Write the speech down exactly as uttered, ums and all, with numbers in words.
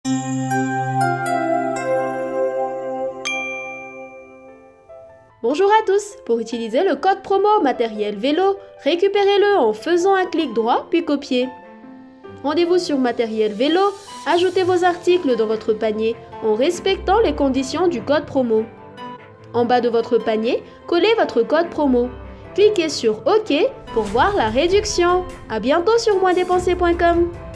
Bonjour à tous! Pour utiliser le code promo Matériel Vélo, récupérez-le en faisant un clic droit puis copier. Rendez-vous sur Matériel Vélo, ajoutez vos articles dans votre panier en respectant les conditions du code promo. En bas de votre panier, collez votre code promo. Cliquez sur OK pour voir la réduction. À bientôt sur moins dépensé point com.